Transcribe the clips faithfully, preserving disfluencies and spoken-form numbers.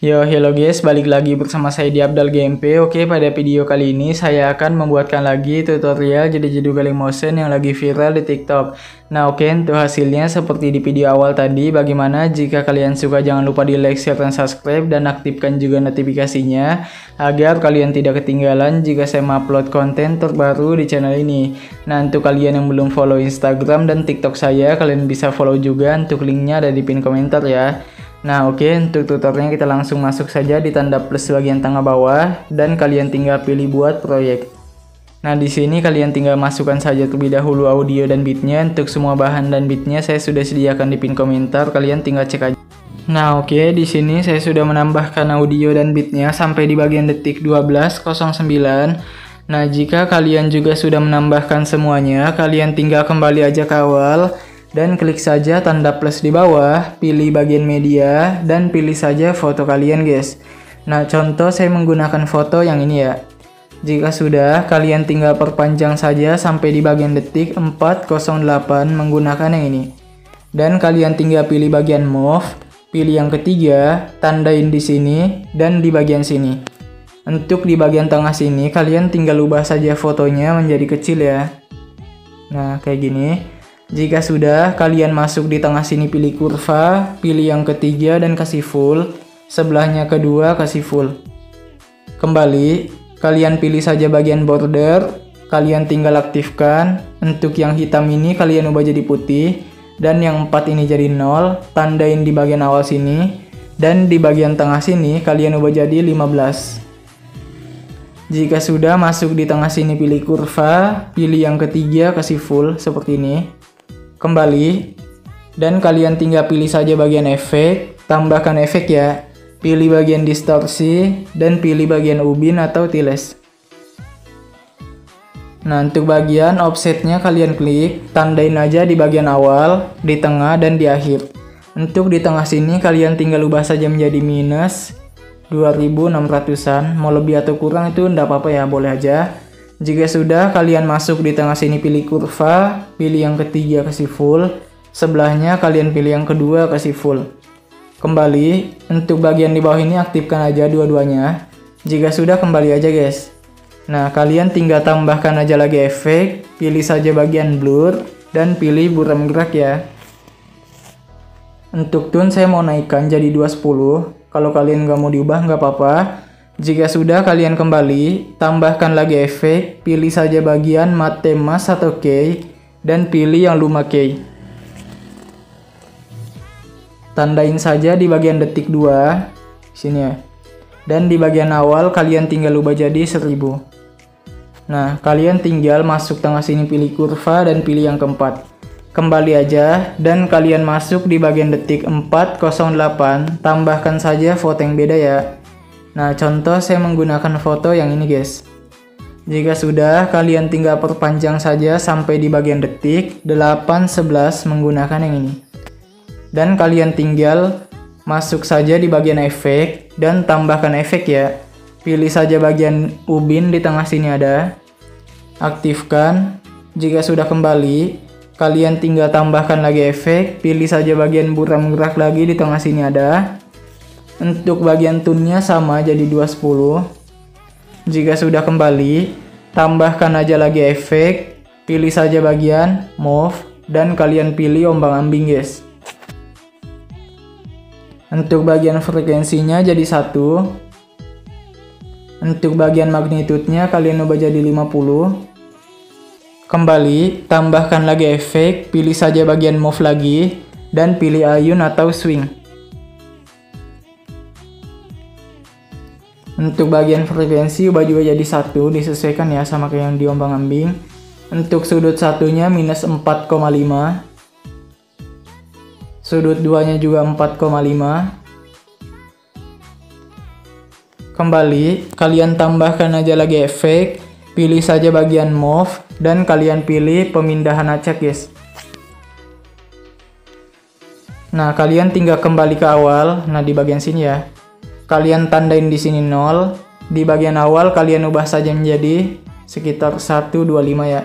Yo, hello guys, balik lagi bersama saya di Abdal G M P. Oke, pada video kali ini saya akan membuatkan lagi tutorial jadi-jadi galing motion yang lagi viral di TikTok. Nah, oke, untuk hasilnya seperti di video awal tadi. Bagaimana? Jika kalian suka, jangan lupa di like, share, dan subscribe, dan aktifkan juga notifikasinya agar kalian tidak ketinggalan jika saya upload konten terbaru di channel ini. Nah, untuk kalian yang belum follow Instagram dan TikTok saya, kalian bisa follow juga. Untuk linknya ada di pin komentar ya. Nah, oke, untuk tutorialnya kita langsung masuk saja di tanda plus bagian tengah bawah dan kalian tinggal pilih buat proyek. Nah, di sini kalian tinggal masukkan saja terlebih dahulu audio dan beatnya. Untuk semua bahan dan beatnya saya sudah sediakan di pin komentar, kalian tinggal cek aja. Nah, oke, di sini saya sudah menambahkan audio dan beatnya sampai di bagian detik dua belas nol sembilan. Nah, jika kalian juga sudah menambahkan semuanya, kalian tinggal kembali aja ke awal dan klik saja tanda plus di bawah, pilih bagian media, dan pilih saja foto kalian guys. Nah, contoh saya menggunakan foto yang ini ya. Jika sudah, kalian tinggal perpanjang saja sampai di bagian detik empat nol delapan menggunakan yang ini. Dan kalian tinggal pilih bagian move, pilih yang ketiga, tandain di sini, dan di bagian sini. Untuk di bagian tengah sini, kalian tinggal ubah saja fotonya menjadi kecil ya. Nah, kayak gini. Jika sudah, kalian masuk di tengah sini pilih kurva, pilih yang ketiga dan kasih full, sebelahnya kedua kasih full. Kembali, kalian pilih saja bagian border, kalian tinggal aktifkan. Untuk yang hitam ini kalian ubah jadi putih, dan yang empat ini jadi nol, tandain di bagian awal sini, dan di bagian tengah sini kalian ubah jadi lima belas. Jika sudah, masuk di tengah sini pilih kurva, pilih yang ketiga kasih full seperti ini. Kembali, dan kalian tinggal pilih saja bagian efek, tambahkan efek ya, pilih bagian distorsi, dan pilih bagian ubin atau tiles. Nah, untuk bagian offsetnya kalian klik, tandain aja di bagian awal, di tengah, dan di akhir. Untuk di tengah sini kalian tinggal ubah saja menjadi minus dua ribu enam ratusan, mau lebih atau kurang itu enggak apa-apa ya, boleh aja. Jika sudah, kalian masuk di tengah sini pilih kurva, pilih yang ketiga kasih full, sebelahnya kalian pilih yang kedua kasih full. Kembali, untuk bagian di bawah ini aktifkan aja dua-duanya. Jika sudah, kembali aja guys. Nah, kalian tinggal tambahkan aja lagi efek, pilih saja bagian blur, dan pilih buram gerak ya. Untuk tone saya mau naikkan jadi dua sepuluh, kalau kalian nggak mau diubah nggak apa-apa. Jika sudah, kalian kembali, tambahkan lagi efek, pilih saja bagian matte mask atau key, dan pilih yang luma key. Tandain saja di bagian detik dua, sini ya. Dan di bagian awal kalian tinggal ubah jadi seribu. Nah, kalian tinggal masuk tengah sini pilih kurva dan pilih yang keempat. Kembali aja, dan kalian masuk di bagian detik empat nol delapan, tambahkan saja foto yang beda ya. Nah, contoh saya menggunakan foto yang ini guys. Jika sudah, kalian tinggal perpanjang saja sampai di bagian detik delapan sebelas menggunakan yang ini. Dan kalian tinggal masuk saja di bagian efek dan tambahkan efek ya. Pilih saja bagian ubin di tengah sini ada. Aktifkan. Jika sudah kembali, kalian tinggal tambahkan lagi efek, pilih saja bagian buram gerak lagi di tengah sini ada. Untuk bagian tune-nya sama jadi dua sepuluh. Jika sudah kembali, tambahkan aja lagi efek, pilih saja bagian move, dan kalian pilih ombang-ambing guys. Untuk bagian frekuensinya jadi satu. Untuk bagian magnitude-nya kalian ubah jadi lima puluh. Kembali, tambahkan lagi efek, pilih saja bagian move lagi, dan pilih ayun atau swing. Untuk bagian frekuensi ubah juga jadi satu, disesuaikan ya sama kayak yang di ombang-ambing. Untuk sudut satunya minus empat koma lima. Sudut duanya juga empat koma lima. Kembali, kalian tambahkan aja lagi efek, pilih saja bagian move, dan kalian pilih pemindahan acak guys. Nah, kalian tinggal kembali ke awal, nah di bagian sini ya. Kalian tandain di sini nol, di bagian awal kalian ubah saja menjadi sekitar seratus dua puluh lima ya.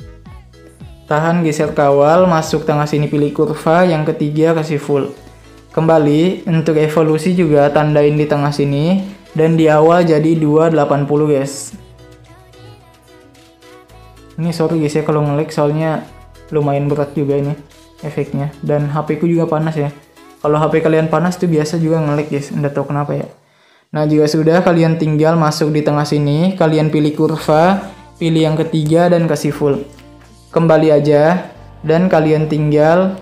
Tahan, geser ke awal, masuk tengah sini pilih kurva, yang ketiga kasih full. Kembali, untuk evolusi juga tandain di tengah sini, dan di awal jadi dua delapan puluh guys. Ini sorry guys ya kalau nge-lag, soalnya lumayan berat juga ini efeknya, dan H P ku juga panas ya. Kalau H P kalian panas tuh biasa juga nge-lag guys, nggak tahu kenapa ya. Nah jika sudah, kalian tinggal masuk di tengah sini, kalian pilih kurva, pilih yang ketiga dan kasih full. Kembali aja, dan kalian tinggal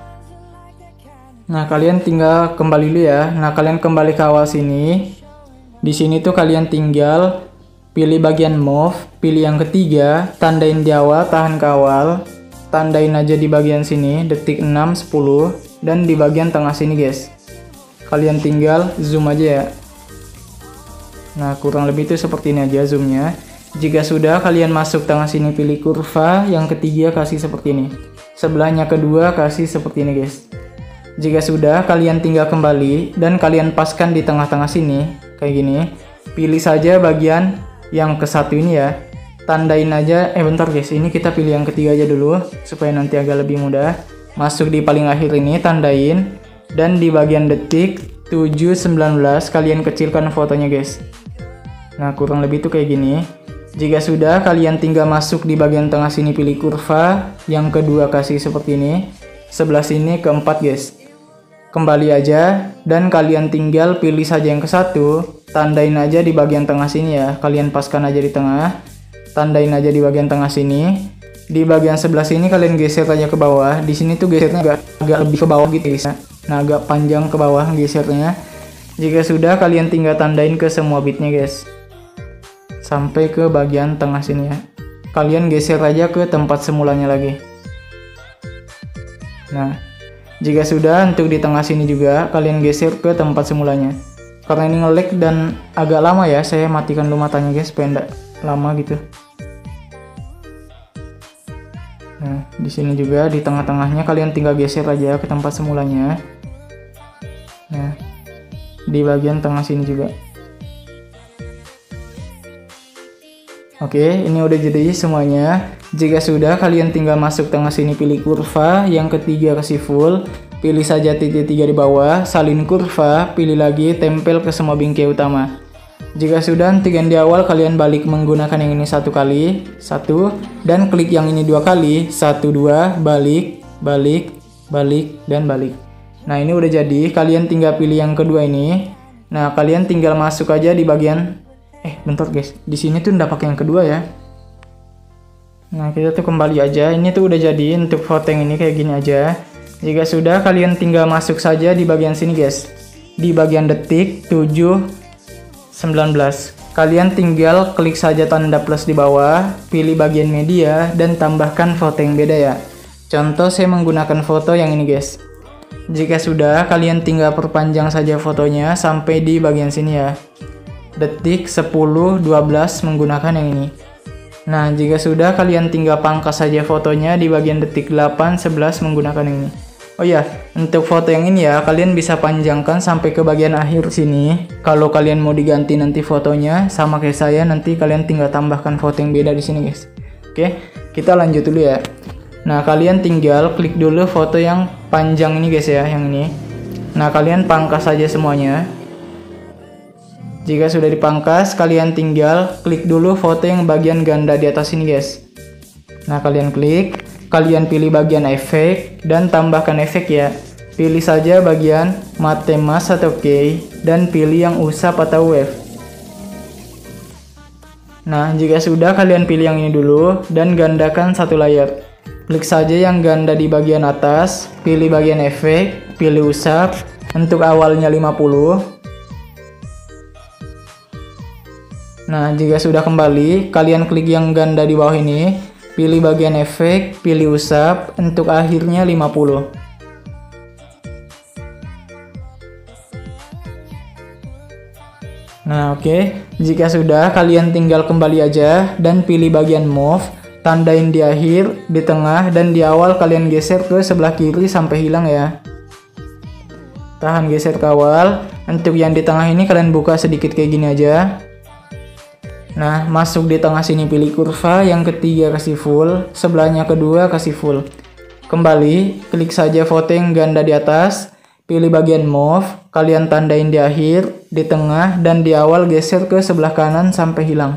Nah, kalian tinggal kembali dulu ya. Nah, kalian kembali ke awal sini. Di sini tuh kalian tinggal pilih bagian move, pilih yang ketiga, tandain di awal, tahan ke awal. Tandain aja di bagian sini, detik enam, sepuluh, dan di bagian tengah sini, guys. Kalian tinggal zoom aja ya. Nah, kurang lebih itu seperti ini aja zoomnya. Jika sudah, kalian masuk tengah sini, pilih kurva, yang ketiga kasih seperti ini. Sebelahnya kedua kasih seperti ini, guys. Jika sudah, kalian tinggal kembali dan kalian paskan di tengah-tengah sini kayak gini. Pilih saja bagian yang ke satu ini ya. Tandain aja, eh bentar guys, ini kita pilih yang ketiga aja dulu supaya nanti agak lebih mudah. Masuk di paling akhir ini, tandain, dan di bagian detik tujuh sembilan belas kalian kecilkan fotonya guys. Nah, kurang lebih tuh kayak gini. Jika sudah, kalian tinggal masuk di bagian tengah sini, pilih kurva, yang kedua kasih seperti ini. Sebelah sini keempat guys. Kembali aja, dan kalian tinggal pilih saja yang ke satu, tandain aja di bagian tengah sini ya. Kalian paskan aja di tengah, tandain aja di bagian tengah sini. Di bagian sebelah sini kalian geser aja ke bawah. Di sini tuh gesernya agak, agak lebih ke bawah gitu guys. Nah, agak panjang ke bawah gesernya. Jika sudah, kalian tinggal tandain ke semua bitnya guys, sampai ke bagian tengah sini ya. Kalian geser aja ke tempat semulanya lagi. Nah, jika sudah, untuk di tengah sini juga kalian geser ke tempat semulanya. Karena ini nge-lag dan agak lama ya, saya matikan dulu matanya guys supaya enggak lama gitu. Nah, di sini juga di tengah-tengahnya kalian tinggal geser aja ke tempat semulanya. Nah, di bagian tengah sini juga. Oke, ini udah jadi semuanya. Jika sudah, kalian tinggal masuk tengah sini, pilih kurva, yang ketiga kasih full, pilih saja titik tiga di bawah, salin kurva, pilih lagi, tempel ke semua bingkai utama. Jika sudah, tiga di awal kalian balik menggunakan yang ini satu kali, satu, dan klik yang ini dua kali, satu, dua, balik, balik, balik, dan balik. Nah, ini udah jadi, kalian tinggal pilih yang kedua ini. Nah, kalian tinggal masuk aja di bagian, eh bentar guys, di sini tuh nggak pakai yang kedua ya. Nah, kita tuh kembali aja. Ini tuh udah jadi untuk foto yang ini kayak gini aja. Jika sudah, kalian tinggal masuk saja di bagian sini guys. Di bagian detik tujuh sembilan belas. Kalian tinggal klik saja tanda plus di bawah, pilih bagian media dan tambahkan foto yang beda ya. Contoh saya menggunakan foto yang ini guys. Jika sudah, kalian tinggal perpanjang saja fotonya sampai di bagian sini ya. Detik sepuluh dua belas menggunakan yang ini. Nah, jika sudah, kalian tinggal pangkas saja fotonya di bagian detik delapan sebelas menggunakan ini. Oh ya, untuk foto yang ini ya, kalian bisa panjangkan sampai ke bagian akhir sini. Kalau kalian mau diganti nanti fotonya sama kayak saya, nanti kalian tinggal tambahkan foto yang beda di sini guys. Oke, kita lanjut dulu ya. Nah, kalian tinggal klik dulu foto yang panjang ini guys ya, yang ini. Nah, kalian pangkas saja semuanya. Jika sudah dipangkas, kalian tinggal klik dulu foto yang bagian ganda di atas ini guys. Nah, kalian klik, kalian pilih bagian efek dan tambahkan efek ya. Pilih saja bagian matte mask atau key dan pilih yang usap atau wave. Nah, jika sudah, kalian pilih yang ini dulu dan gandakan satu layar. Klik saja yang ganda di bagian atas, pilih bagian efek, pilih usap. Untuk awalnya lima puluh. Nah, jika sudah kembali, kalian klik yang ganda di bawah ini, pilih bagian efek, pilih usap, untuk akhirnya lima puluh. Nah, oke. Okay. Jika sudah, kalian tinggal kembali aja dan pilih bagian move, tandain di akhir, di tengah, dan di awal kalian geser ke sebelah kiri sampai hilang ya. Tahan geser ke awal. Untuk yang di tengah ini kalian buka sedikit kayak gini aja. Nah, masuk di tengah sini, pilih kurva, yang ketiga kasih full, sebelahnya kedua kasih full. Kembali, klik saja foto yang ganda di atas, pilih bagian move, kalian tandain di akhir, di tengah, dan di awal geser ke sebelah kanan sampai hilang.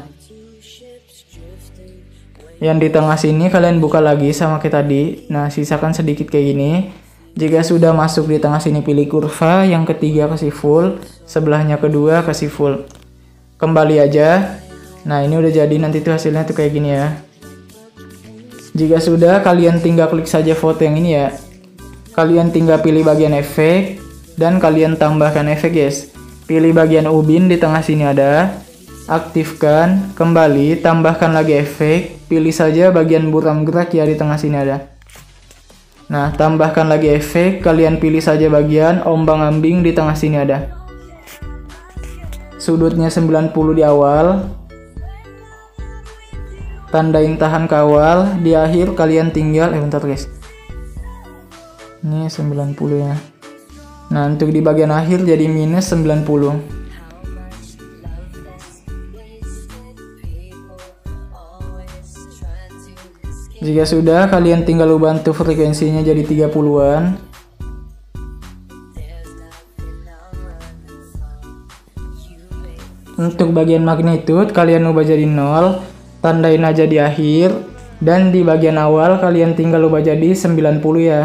Yang di tengah sini kalian buka lagi sama kayak tadi. Nah, sisakan sedikit kayak gini. Jika sudah masuk di tengah sini pilih kurva, yang ketiga kasih full, sebelahnya kedua kasih full. Kembali aja. Nah, ini udah jadi, nanti tuh hasilnya tuh kayak gini ya. Jika sudah, kalian tinggal klik saja foto yang ini ya. Kalian tinggal pilih bagian efek dan kalian tambahkan efek guys. Pilih bagian ubin di tengah sini ada. Aktifkan, kembali, tambahkan lagi efek. Pilih saja bagian buram gerak ya di tengah sini ada. Nah, tambahkan lagi efek, kalian pilih saja bagian ombang-ambing di tengah sini ada. Sudutnya sembilan puluh di awal. Tandain tahan kawal, di akhir kalian tinggal, eh bentar guys. Ini sembilan puluh ya. Nah, untuk di bagian akhir jadi minus sembilan puluh. Jika sudah, kalian tinggal ubah untuk frekuensinya jadi tiga puluhan. Untuk bagian magnitude, kalian ubah jadi nol. Tandain aja di akhir. Dan di bagian awal, kalian tinggal ubah jadi sembilan puluh ya.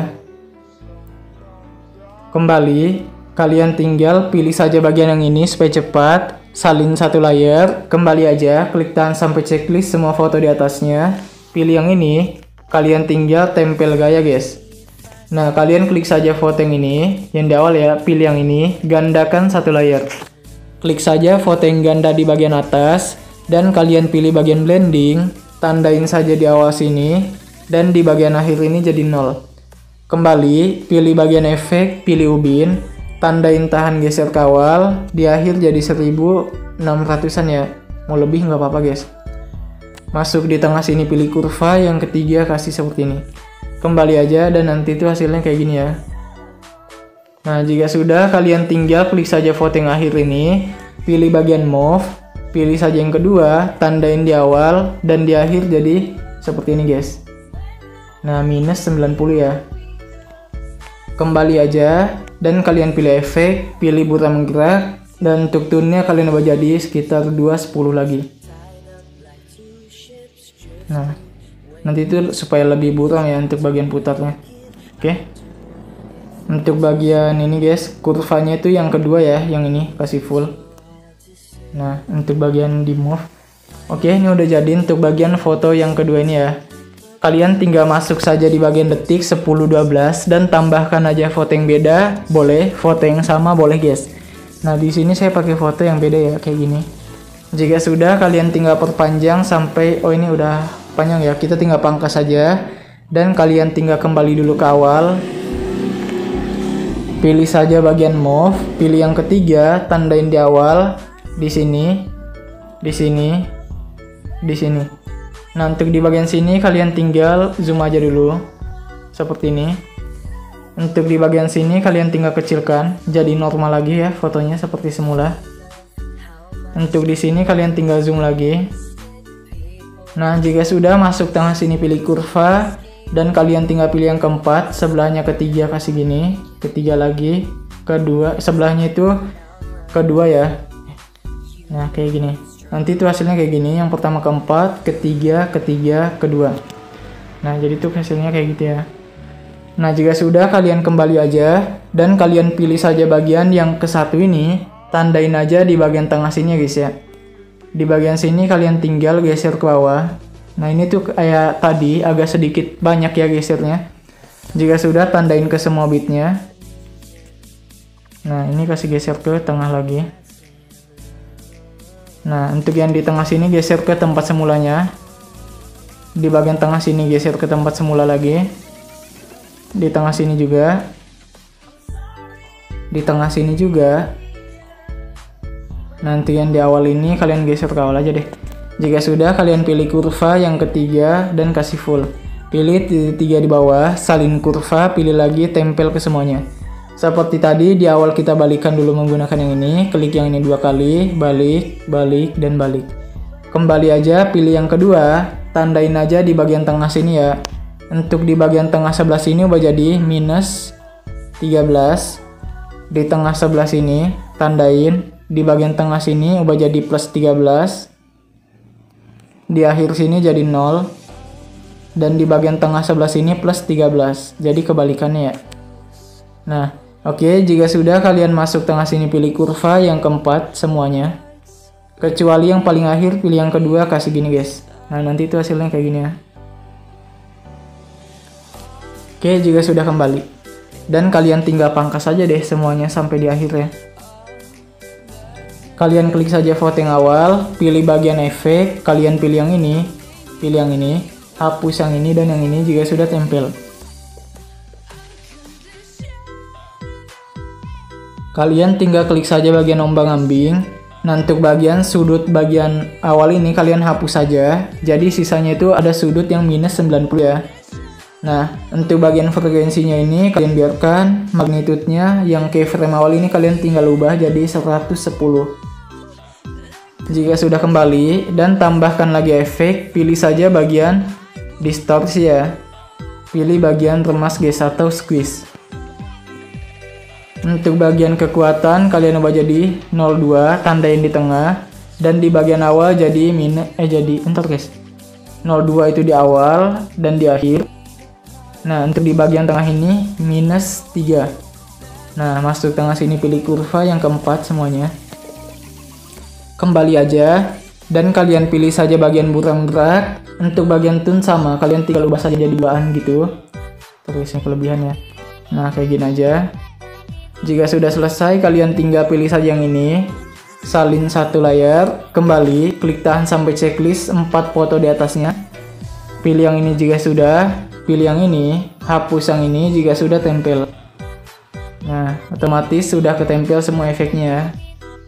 Kembali, kalian tinggal pilih saja bagian yang ini supaya cepat. Salin satu layer, kembali aja, klik tahan sampai checklist semua foto di atasnya. Pilih yang ini, kalian tinggal tempel gaya guys. Nah, kalian klik saja foto yang ini, yang di awal ya, pilih yang ini, gandakan satu layer. Klik saja foto yang ganda di bagian atas, dan kalian pilih bagian blending, tandain saja di awal sini, dan di bagian akhir ini jadi nol. Kembali, pilih bagian efek, pilih ubin, tandain tahan geser kawal, di akhir jadi seribu enam ratusan ya, mau lebih nggak apa-apa guys. Masuk di tengah sini pilih kurva, yang ketiga kasih seperti ini. Kembali aja dan nanti itu hasilnya kayak gini ya. Nah, jika sudah, kalian tinggal klik saja foto yang akhir ini, pilih bagian move, pilih saja yang kedua, tandain di awal, dan di akhir jadi seperti ini guys. Nah, minus sembilan puluh ya. Kembali aja dan kalian pilih efek, pilih buram gerak, dan untuk tune-nya kalian ubah jadi sekitar dua sepuluh lagi. Nah, nanti itu supaya lebih buram ya untuk bagian putarnya. Oke. Untuk bagian ini guys, kurvanya itu yang kedua ya, yang ini kasih full. Nah, untuk bagian di move. Oke, ini udah jadi untuk bagian foto yang kedua ini ya. Kalian tinggal masuk saja di bagian detik sepuluh dua belas dan tambahkan aja foto yang beda, boleh, foto yang sama boleh guys. Nah, di sini saya pakai foto yang beda ya, kayak gini. Jika sudah, kalian tinggal perpanjang sampai, oh ini udah panjang ya, kita tinggal pangkas saja. Dan kalian tinggal kembali dulu ke awal. Pilih saja bagian move, pilih yang ketiga, tandain di awal, di sini, di sini, di sini. Nah, untuk di bagian sini kalian tinggal zoom aja dulu seperti ini. Untuk di bagian sini kalian tinggal kecilkan jadi normal lagi ya, fotonya seperti semula. Untuk di sini kalian tinggal zoom lagi. Nah, jika sudah, masuk tengah sini pilih kurva dan kalian tinggal pilih yang keempat, sebelahnya ketiga kasih gini, ketiga lagi, kedua, sebelahnya itu kedua ya. Nah, kayak gini. Nanti itu hasilnya kayak gini, yang pertama keempat, ketiga, ketiga, kedua. Nah, jadi tuh hasilnya kayak gitu ya. Nah, jika sudah, kalian kembali aja dan kalian pilih saja bagian yang ke satu ini, tandain aja di bagian tengah sini ya guys ya. Di bagian sini kalian tinggal geser ke bawah. Nah, ini tuh kayak tadi agak sedikit banyak ya gesernya. Jika sudah, tandain ke semua bitnya. Nah, ini kasih geser ke tengah lagi. Nah, untuk yang di tengah sini geser ke tempat semulanya. Di bagian tengah sini geser ke tempat semula lagi. Di tengah sini juga. Di tengah sini juga. Nanti yang di awal ini kalian geser ke awal aja deh. Jika sudah, kalian pilih kurva yang ketiga dan kasih full. Pilih titik tiga di bawah, salin kurva, pilih lagi, tempel ke semuanya. Seperti tadi, di awal kita balikan dulu menggunakan yang ini, klik yang ini dua kali, balik, balik, dan balik. Kembali aja, pilih yang kedua, tandain aja di bagian tengah sini ya. Untuk di bagian tengah sebelah sini ubah jadi minus tiga belas. di tengah sebelah sini, tandain. Di bagian tengah sini ubah jadi plus tiga belas. Di akhir sini jadi nol. Dan di bagian tengah sebelah sini plus tiga belas. Jadi kebalikannya ya. Nah, oke, okay, jika sudah kalian masuk tengah sini pilih kurva yang keempat semuanya. Kecuali yang paling akhir pilih yang kedua, kasih gini guys. Nah, nanti itu hasilnya kayak gini ya. Oke, okay, jika sudah kembali. Dan kalian tinggal pangkas saja deh semuanya sampai di akhir ya. Kalian klik saja voting awal, pilih bagian efek, kalian pilih yang ini, pilih yang ini, hapus yang ini dan yang ini jika sudah tempel. Kalian tinggal klik saja bagian ombang-ambing. Nah, untuk bagian sudut bagian awal ini kalian hapus saja. Jadi sisanya itu ada sudut yang minus sembilan puluh ya. Nah, untuk bagian frekuensinya ini kalian biarkan, magnitudenya yang keyframe awal ini kalian tinggal ubah jadi seratus sepuluh. Jika sudah kembali dan tambahkan lagi efek, pilih saja bagian distorsi ya. Pilih bagian remas guys atau squeeze. Untuk bagian kekuatan kalian ubah jadi nol dua, tandain di tengah, dan di bagian awal jadi minus eh jadi entar guys. nol dua itu di awal dan di akhir. Nah, untuk di bagian tengah ini minus tiga. Nah, masuk tengah sini pilih kurva yang keempat semuanya. Kembali aja dan kalian pilih saja bagian buram berat. Untuk bagian tune sama, kalian tinggal ubah saja jadi bahan gitu. Terus yang kelebihannya. Nah, kayak gini aja. Jika sudah selesai, kalian tinggal pilih saja yang ini. Salin satu layar, kembali, klik tahan sampai checklist empat foto di atasnya. Pilih yang ini jika sudah, pilih yang ini, hapus yang ini jika sudah tempel. Nah, otomatis sudah ketempel semua efeknya.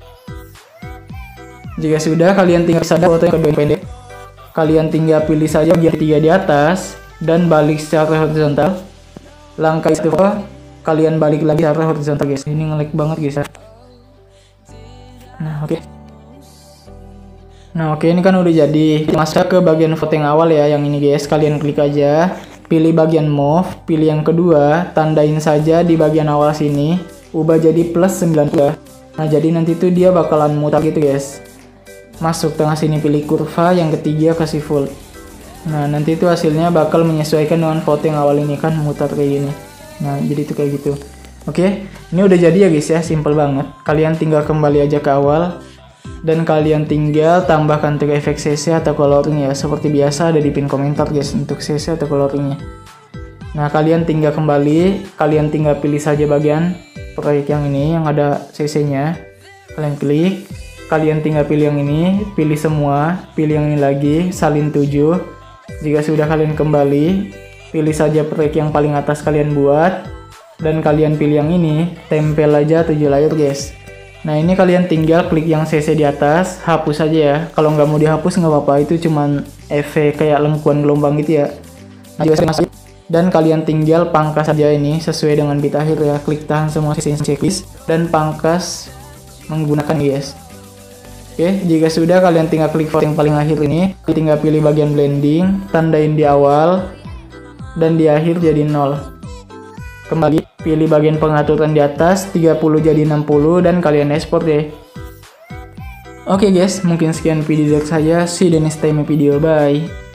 Jika sudah, kalian tinggal sadar foto yang kedua yang pendek. Kalian tinggal pilih saja bagian tiga di atas dan balik secara horizontal. Langkah itu kalian balik lagi secara horizontal guys. Ini nge-lag banget guys ya. Nah, oke. Okay. Nah, oke okay, ini kan udah jadi. Masuk ke bagian foto yang awal ya, yang ini guys. Kalian klik aja, pilih bagian move, pilih yang kedua, tandain saja di bagian awal sini, ubah jadi plus sembilan puluh. Nah, jadi nanti tuh dia bakalan mutar gitu guys. Masuk tengah sini pilih kurva, yang ketiga kasih full. Nah, nanti itu hasilnya bakal menyesuaikan dengan foto yang awal ini kan mutar kayak gini. Nah, jadi itu kayak gitu. Oke, ini udah jadi ya guys ya, simple banget. Kalian tinggal kembali aja ke awal dan kalian tinggal tambahkan untuk efek C C atau coloring ya, seperti biasa ada di pin komentar guys untuk C C atau coloringnya. Nah, kalian tinggal kembali, kalian tinggal pilih saja bagian proyek yang ini yang ada C C-nya. Kalian klik, kalian tinggal pilih yang ini, pilih semua, pilih yang ini lagi, salin tujuh. Jika sudah kalian kembali, pilih saja proyek yang paling atas kalian buat dan kalian pilih yang ini, tempel aja tujuh layer guys. Nah, ini kalian tinggal klik yang C C di atas, hapus aja ya. Kalau nggak mau dihapus nggak apa-apa, itu cuman efek kayak lengkuan gelombang gitu ya. Nah, juga masuk dan kalian tinggal pangkas saja ini sesuai dengan bit akhir ya. Klik tahan semua C C checklist dan pangkas menggunakan guys. Oke, jika sudah kalian tinggal klik vote yang paling akhir ini, tinggal pilih bagian blending, tandain di awal dan di akhir jadi nol. Kembali pilih bagian pengaturan di atas, tiga puluh jadi enam puluh dan kalian export deh. Oke guys, mungkin sekian video dari saya. See you the next time video, bye.